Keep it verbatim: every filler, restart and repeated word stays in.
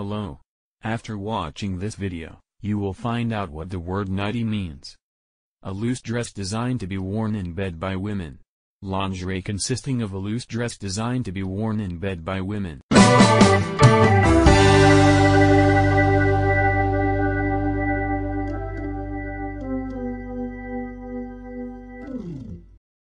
Hello. After watching this video, you will find out what the word nightie means. A loose dress designed to be worn in bed by women. Lingerie consisting of a loose dress designed to be worn in bed by women.